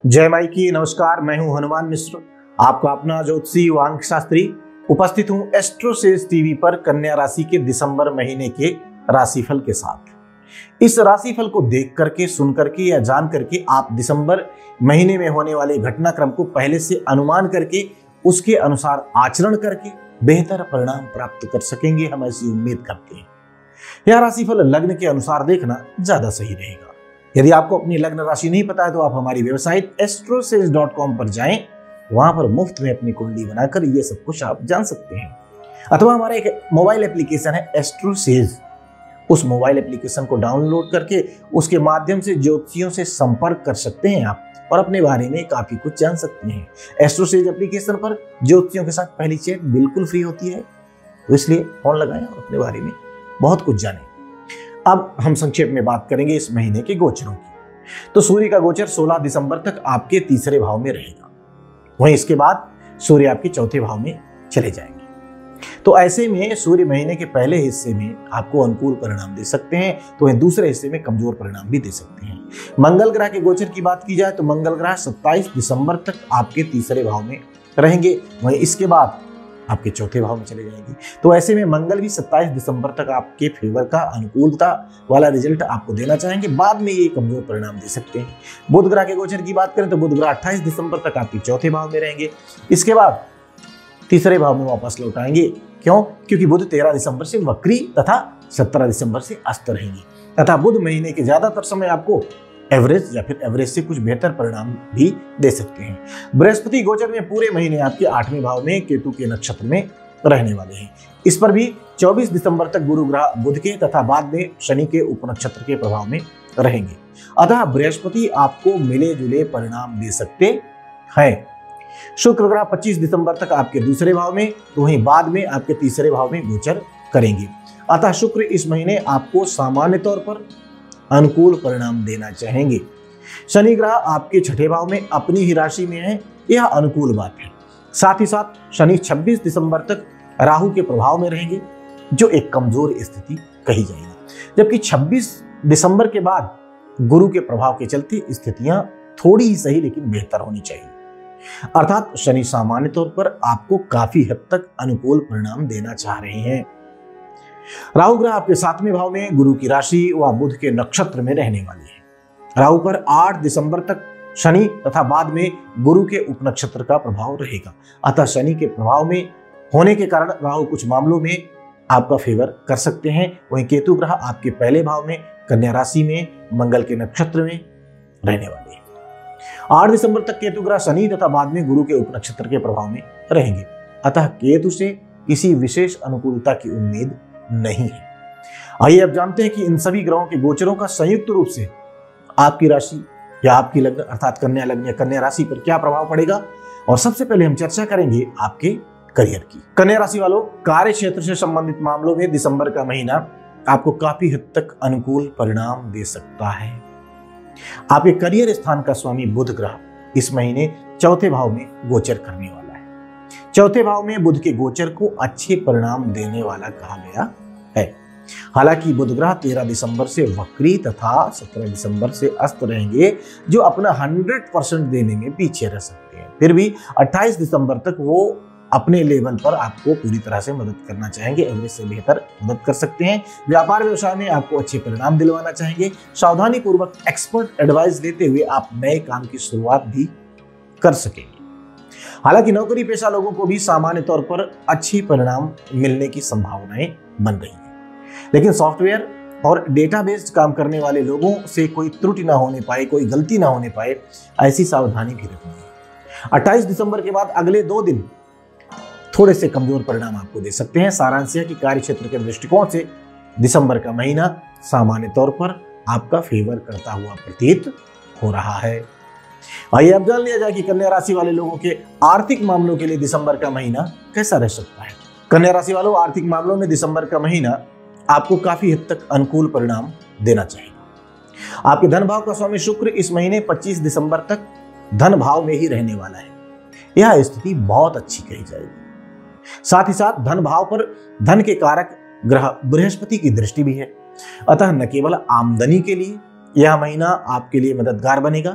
जय माई की नमस्कार। मैं हूं हनुमान मिश्र, आपका अपना ज्योतिषी व अंक शास्त्री। उपस्थित हूं एस्ट्रोसेज टीवी पर कन्या राशि के दिसंबर महीने के राशिफल के साथ। इस राशिफल को देख करके, सुन करके या जान करके आप दिसंबर महीने में होने वाले घटनाक्रम को पहले से अनुमान करके उसके अनुसार आचरण करके बेहतर परिणाम प्राप्त कर सकेंगे, हम ऐसी उम्मीद करते हैं। यह राशिफल लग्न के अनुसार देखना ज्यादा सही रहेगा। यदि आपको अपनी लग्न राशि नहीं पता है तो आप हमारी वेबसाइट astrosage.com पर जाएं, वहां पर मुफ्त में अपनी कुंडली बनाकर ये सब कुछ आप जान सकते हैं। अथवा हमारा एक मोबाइल एप्लीकेशन है एस्ट्रोसेज, उस मोबाइल एप्लीकेशन को डाउनलोड करके उसके माध्यम से ज्योतिषियों से संपर्क कर सकते हैं आप और अपने बारे में काफी कुछ जान सकते हैं। एस्ट्रोसेज एप्लीकेशन पर ज्योतिषियों के साथ पहली चैट बिल्कुल फ्री होती है, तो इसलिए फोन लगाएं और अपने बारे में बहुत कुछ जानें। अब हम संक्षेप में बात करेंगे इस महीने के गोचरों की। तो सूर्य का गोचर 16 दिसंबर तक आपके तीसरे भाव में रहेगा, वहीं इसके बाद सूर्य आपके चौथे भाव में चले जाएंगे। तो ऐसे में सूर्य महीने के पहले हिस्से में आपको अनुकूल परिणाम दे सकते हैं, तो वहीं दूसरे हिस्से में कमजोर परिणाम भी दे सकते हैं। मंगल ग्रह के गोचर की बात की जाए तो मंगल ग्रह 27 दिसंबर तक आपके तीसरे भाव में रहेंगे, वहीं इसके बाद आपके चौथे भाव में चले जाएंगे। तो ऐसे में मंगल भी 27 दिसंबर तक आपके फेवर का, अनुकूलता वाला रिजल्ट आपको देना चाहेंगे, बाद में ये कमजोर परिणाम दे सकते हैं। बुध ग्रह के गोचर की बात करें तो बुध ग्रह 28 दिसंबर तक आपके चौथे भाव में रहेंगे, इसके बाद तीसरे भाव में वापस लौट आएंगे। क्यों? क्योंकि बुध 13 दिसंबर से वक्री तथा 17 दिसंबर से अस्त रहेंगे तथा बुध महीने के ज्यादातर समय आपको एवरेज या फिर एवरेज से कुछ बेहतर परिणाम भी दे सकते हैं। बृहस्पति गोचर में पूरे महीने आपके 8वें भाव में केतु के नक्षत्र में रहने वाले हैं। इस पर भी 24 दिसंबर तक गुरु ग्रह बुध के तथा बाद में शनि के उपनक्षत्र के प्रभाव में रहेंगे। अतः बृहस्पति आपको मिले जुले परिणाम दे सकते हैं। शुक्र ग्रह 25 दिसंबर तक आपके दूसरे भाव में, तो वहीं बाद में आपके तीसरे भाव में गोचर करेंगे। अतः शुक्र इस महीने आपको सामान्य तौर पर अनुकूल परिणाम देना चाहेंगे। शनि ग्रह आपके छठे भाव में अपनी ही राशि में है, यह अनुकूल बात है। साथ ही साथ शनि 26 दिसंबर तक राहु के प्रभाव में रहेंगे, जो एक कमजोर स्थिति कही जाएगी। जबकि 26 दिसंबर के बाद गुरु के प्रभाव के चलते स्थितियां थोड़ी ही सही लेकिन बेहतर होनी चाहिए। अर्थात शनि सामान्य तौर पर आपको काफी हद तक अनुकूल परिणाम देना चाह रहे हैं। राहु ग्रह आपके 7वें भाव में गुरु की राशि व बुध के नक्षत्र में रहने वाली है। राहु पर 8 दिसंबर तक शनि तथा बाद में गुरु के उपनक्षत्र का प्रभाव रहेगा। अतः शनि के प्रभाव में होने के कारण राहु कुछ मामलों में आपका फेवर कर सकते हैं। वहीं केतु ग्रह आपके पहले भाव में कन्या राशि में मंगल के नक्षत्र में रहने वाले हैं। 8 दिसंबर तक केतु ग्रह शनि तथा बाद में गुरु के उपनक्षत्र के प्रभाव में रहेंगे। अतः केतु से किसी विशेष अनुकूलता की उम्मीद नहीं है। आइए अब जानते हैं कि इन सभी ग्रहों के गोचरों का संयुक्त रूप से आपकी राशि या आपकी लग्न अर्थात कन्या लग्न या कन्या राशि पर क्या प्रभाव पड़ेगा। और सबसे पहले हम चर्चा करेंगे आपके करियर की। कन्या राशि वालों, कार्य क्षेत्र से संबंधित मामलों में दिसंबर का महीना आपको काफी हद तक अनुकूल परिणाम दे सकता है। आपके करियर स्थान का स्वामी बुध ग्रह इस महीने चौथे भाव में गोचर करने वाला है। चौथे भाव में बुध के गोचर को अच्छे परिणाम देने वाला कहा गया है। हालांकि बुध ग्रह 13 दिसंबर से वक्री तथा 17 दिसंबर से अस्त रहेंगे, जो अपना 100% देने में पीछे रह सकते हैं। फिर भी 28 दिसंबर तक वो अपने लेवल पर आपको पूरी तरह से मदद करना चाहेंगे, एवरेज से बेहतर मदद कर सकते हैं। व्यापार व्यवसाय में आपको अच्छे परिणाम दिलवाना चाहेंगे। सावधानी पूर्वक एक्सपर्ट एडवाइस लेते हुए आप नए काम की शुरुआत भी कर सकेंगे। हालांकि नौकरी पेशा लोगों को भी सामान्य तौर पर अच्छे परिणाम मिलने की संभावनाएं बन रही हैं, लेकिन सॉफ्टवेयर और डेटा बेस्ड काम करने वाले लोगों से कोई त्रुटि ना होने पाए, कोई गलती ना होने पाए, ऐसी सावधानी भी रखनी है। 28 दिसंबर के बाद अगले 2 दिन थोड़े से कमजोर परिणाम आपको दे सकते हैं। सारांश है कि कार्य क्षेत्र के दृष्टिकोण से दिसंबर का महीना सामान्य तौर पर आपका फेवर करता हुआ प्रतीत हो रहा है। आइए अब जान लिया जाए कि कन्या राशि वाले लोगों के आर्थिक मामलों के लिए दिसंबर का महीना कैसा रह सकता है। कन्या राशि वालों, आर्थिक मामलों में दिसंबर का महीना आपको काफी हद तक अनुकूल परिणाम देना चाहिए। आपके धन भाव का स्वामी शुक्र इस महीने 25 दिसंबर तक धन भाव में ही रहने वाला है। यह स्थिति बहुत अच्छी कही जाएगी। साथ ही साथ धन भाव पर धन के कारक ग्रह बृहस्पति की दृष्टि भी है। अतः न केवल आमदनी के लिए यह महीना आपके लिए मददगार बनेगा,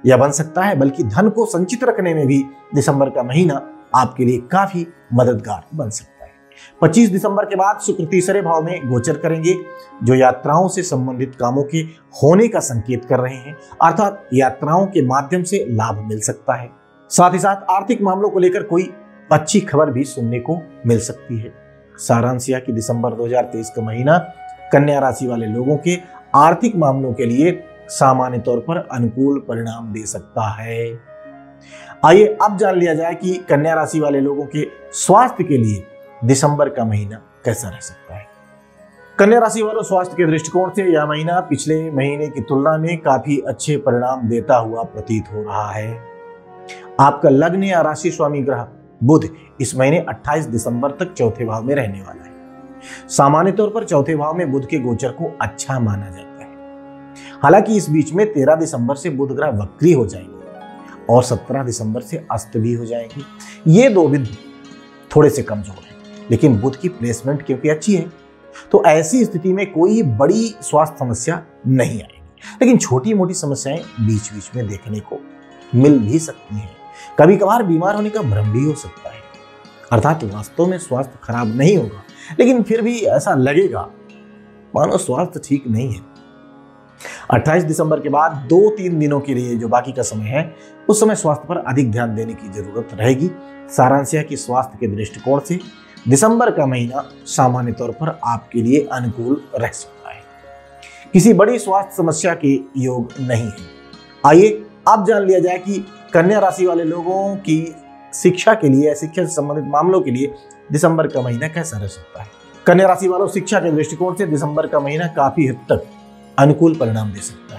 या बन सकता है, बल्कि धन को संचित रखने में भी दिसंबर का महीना आपके लिए काफी मददगार बन सकता है। 25 दिसंबर के बाद शुक्र तीसरे भाव में गोचर करेंगे, जो यात्राओं से संबंधित कामों के होने का संकेत कर रहे हैं, अर्थात यात्राओं के माध्यम से लाभ मिल सकता है। साथ ही साथ आर्थिक मामलों को लेकर कोई अच्छी खबर भी सुनने को मिल सकती है। सारांश यह कि दिसंबर 2023 का महीना कन्या राशि वाले लोगों के आर्थिक मामलों के लिए सामान्य तौर पर अनुकूल परिणाम दे सकता है। आइए अब जान लिया जाए कि कन्या राशि वाले लोगों के स्वास्थ्य के लिए दिसंबर का महीना कैसा रह सकता है। कन्या राशि वालों, स्वास्थ्य के दृष्टिकोण से यह महीना पिछले महीने की तुलना में काफी अच्छे परिणाम देता हुआ प्रतीत हो रहा है। आपका लग्न या राशि स्वामी ग्रह बुध इस महीने 28 दिसंबर तक चौथे भाव में रहने वाला है। सामान्य तौर पर चौथे भाव में बुध के गोचर को अच्छा माना जाता है। हालांकि इस बीच में 13 दिसंबर से बुध ग्रह वक्री हो जाएंगे और 17 दिसंबर से अस्त भी हो जाएंगे। ये दो बिंदु थोड़े से कमजोर हैं, लेकिन बुध की प्लेसमेंट क्योंकि अच्छी है, तो ऐसी स्थिति में कोई बड़ी स्वास्थ्य समस्या नहीं आएगी, लेकिन छोटी मोटी समस्याएं बीच बीच में देखने को मिल भी सकती हैं। कभी कभार बीमार होने का भ्रम भी हो सकता है, अर्थात वास्तव में स्वास्थ्य खराब नहीं होगा, लेकिन फिर भी ऐसा लगेगा मानो स्वास्थ्य ठीक नहीं है। 28 दिसंबर के बाद 2-3 दिनों के लिए जो बाकी का समय है, उस समय स्वास्थ्य पर अधिक ध्यान देने की जरूरत रहेगी। सारांश है कि स्वास्थ्य के दृष्टिकोण से दिसंबर का महीना सामान्य तौर पर आपके लिए अनुकूल रह सकता है। किसी बड़ी स्वास्थ्य समस्या के योग नहीं है। आइए अब जान लिया जाए कि कन्या राशि वाले लोगों की शिक्षा के लिए, शिक्षा से संबंधित मामलों के लिए दिसंबर का महीना कैसा रह सकता है। कन्या राशि वालों, शिक्षा के दृष्टिकोण से दिसंबर का महीना काफी हद तक अनुकूल परिणाम दे सकता है।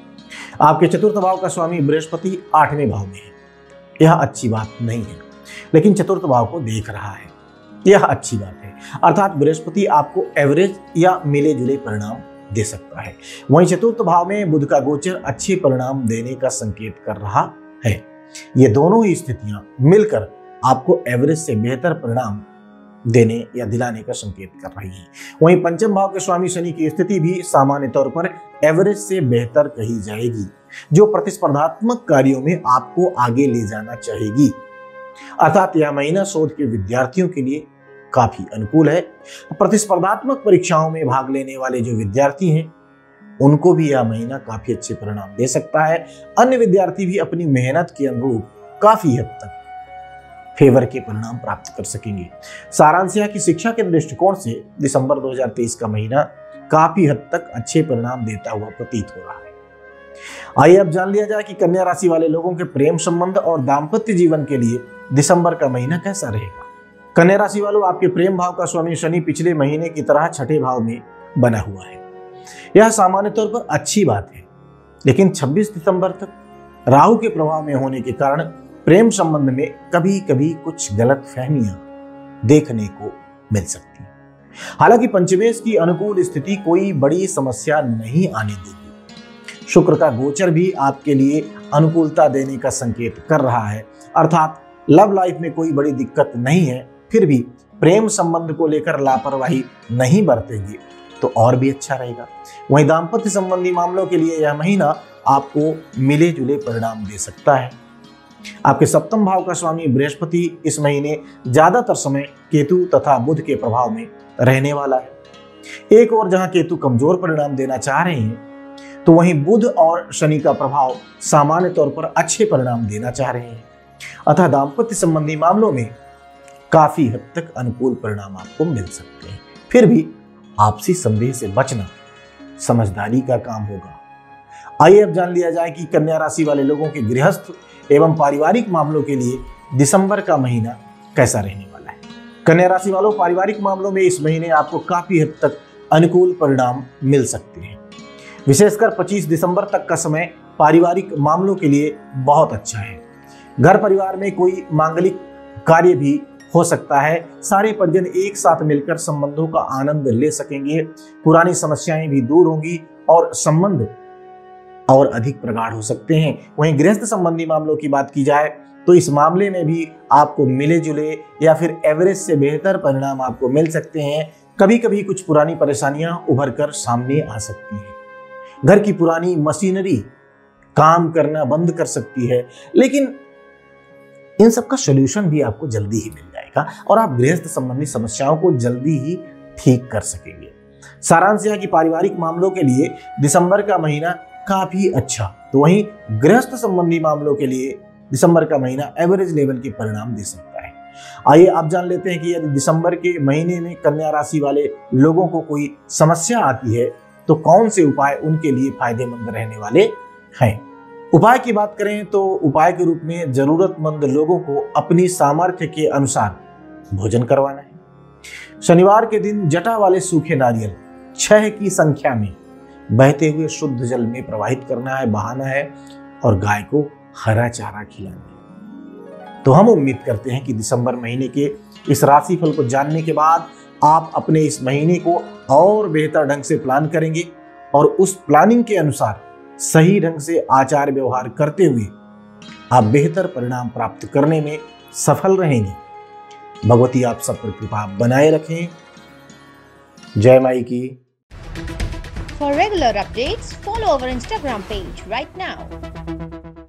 आपके चतुर्थ भाव का स्वामी बृहस्पति 8वें भाव में है। यह अच्छी बात नहीं है, लेकिन चतुर्थ भाव को देख रहा है, यह अच्छी बात है। अर्थात बृहस्पति आपको एवरेज या मिले जुले परिणाम दे सकता है। वहीं चतुर्थ भाव में बुध का गोचर अच्छे परिणाम देने का संकेत कर रहा है। ये दोनों ही स्थितियां मिलकर आपको एवरेज से बेहतर परिणाम देने या दिलाने का संकेत कर रही है। वहीं पंचम भाव के स्वामी शनि की स्थिति भी सामान्य तौर पर एवरेज से बेहतर कही जाएगी, जो प्रतिस्पर्धात्मक कार्यों में आपको आगे ले जाना चाहेगी। अर्थात यह महीना शोध के विद्यार्थियों के लिए काफी अनुकूल है। प्रतिस्पर्धात्मक परीक्षाओं में भाग लेने वाले जो विद्यार्थी हैं, उनको भी यह महीना काफी अच्छे परिणाम दे सकता है। अन्य विद्यार्थी भी अपनी मेहनत के अनुरूप काफी हद तक फेवर के परिणाम प्राप्त कर सकेंगे। सारांश यह कि शिक्षा के दृष्टिकोण से दिसंबर 2023 का महीना काफी हद तक अच्छे परिणाम देता हुआ प्रतीत हो रहा है। आइए अब जान लिया जाए कि कन्या राशि वाले लोगों के प्रेम संबंध और दाम्पत्य जीवन के लिए दिसंबर का महीना कैसा रहेगा। कन्या राशि वालों, आपके प्रेम भाव का स्वामी शनि पिछले महीने की तरह छठे भाव में बना हुआ है। यह सामान्य तौर पर अच्छी बात है, लेकिन 26 दिसंबर तक राहु के प्रभाव में होने के कारण प्रेम संबंध में कभी कभी कुछ गलत फहमियां देखने को मिल सकती है। हालांकि पंचमेश की अनुकूल स्थिति कोई बड़ी समस्या नहीं आने देगी। शुक्र का गोचर भी आपके लिए अनुकूलता देने का संकेत कर रहा है, अर्थात लव लाइफ में कोई बड़ी दिक्कत नहीं है। फिर भी प्रेम संबंध को लेकर लापरवाही नहीं बरतेंगे तो और भी अच्छा रहेगा। वहीं दाम्पत्य संबंधी मामलों के लिए यह महीना आपको मिले जुले परिणाम दे सकता है। आपके सप्तम भाव का स्वामी बृहस्पति इस महीने ज्यादातर समय केतु तथा बुध के प्रभाव में रहने वाला है। एक और जहां केतु कमजोर परिणाम देना चाह रहे हैं, तो वहीं बुध और शनि का प्रभाव सामान्य तौर पर अच्छे परिणाम देना चाह रहे हैं। अतः दाम्पत्य संबंधी मामलों में काफी हद तक अनुकूल परिणाम आपको मिल सकते हैं। फिर भी आपसी संदेह से बचना समझदारी का काम होगा। आइए अब जान लिया जाए कि कन्या राशि वाले लोगों के गृहस्थ एवं पारिवारिक मामलों के लिए दिसंबर का महीना कैसा रहने वाला है। कन्या राशि वालों, पारिवारिक मामलों में इस महीने आपको काफी हद तक अनुकूल परिणाम मिल सकते हैं। विशेषकर 25 दिसंबर तक का समय पारिवारिक मामलों के लिए बहुत अच्छा है। घर परिवार में कोई मांगलिक कार्य भी हो सकता है। सारे परिजन एक साथ मिलकर संबंधों का आनंद ले सकेंगे। पुरानी समस्याएं भी दूर होंगी और संबंध और अधिक प्रगाढ़ हो सकते हैं। वहीं गृहस्थ संबंधी मामलों की बात की जाए तो इस मामले में भी आपको मिले जुले या फिर एवरेज से बेहतर परिणाम आपको मिल सकते हैं। कभी कभी कुछ पुरानी परेशानियां उभर कर सामने आ सकती हैं। घर की पुरानी मशीनरी काम करना बंद कर सकती है, लेकिन इन सब का सॉल्यूशन भी आपको जल्दी ही मिल जाएगा और आप गृहस्थ संबंधी समस्याओं को जल्दी ही ठीक कर सकेंगे। सारांश यह कि पारिवारिक मामलों के लिए दिसंबर का महीना काफी अच्छा, तो वहीं गृहस्थ संबंधी मामलों के लिए दिसंबर का महीना एवरेज लेवल के परिणाम दे सकता है। आइए आप जान लेते हैं कि यदि दिसंबर के महीने में कन्या राशि वाले लोगों को कोई समस्या आती है तो कौन से उपाय उनके लिए फायदेमंद रहने वाले हैं। उपाय की बात करें तो उपाय के रूप में जरूरतमंद लोगों को अपनी सामर्थ्य के अनुसार भोजन करवाना है। शनिवार के दिन जटा वाले सूखे नारियल 6 की संख्या में बहते हुए शुद्ध जल में प्रवाहित करना है, बहाना है और गाय को हरा चारा खिलाना है। तो हम उम्मीद करते हैं कि दिसंबर महीने के इस राशिफल को जानने के बाद आप अपने इस महीने को और बेहतर ढंग से प्लान करेंगे और उस प्लानिंग के अनुसार सही ढंग से आचार व्यवहार करते हुए आप बेहतर परिणाम प्राप्त करने में सफल रहेंगे। भगवती आप सब पर कृपा बनाए रखें। जय माई की। For regular updates, follow our Instagram page right now.